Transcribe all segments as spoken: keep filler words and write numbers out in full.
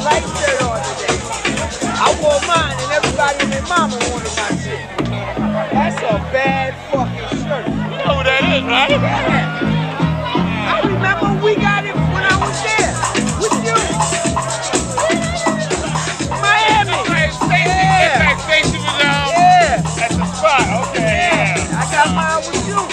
white shirt on today. I wore mine and everybody and their mama wanted my shit. That's a bad fucking shirt. You know who that is, right? Yeah. I remember we got it when I was there with you. Miami. Like Stacy, Yeah. like Stacy was um, Yeah. at the spot. Okay, yeah. I got mine with you.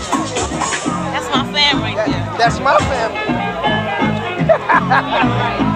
That's my family.